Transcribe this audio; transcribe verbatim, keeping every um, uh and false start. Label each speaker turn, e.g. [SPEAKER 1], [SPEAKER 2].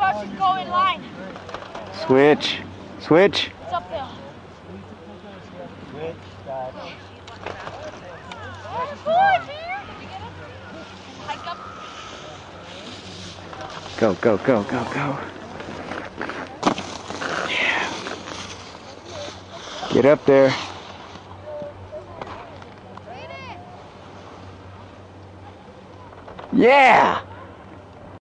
[SPEAKER 1] Crouch and go in line.
[SPEAKER 2] Switch. Switch.
[SPEAKER 1] It's uphill.
[SPEAKER 3] Switch. Got it.
[SPEAKER 1] Hike up.
[SPEAKER 2] Go, go, go, go, go. Yeah. Get up there. Yeah!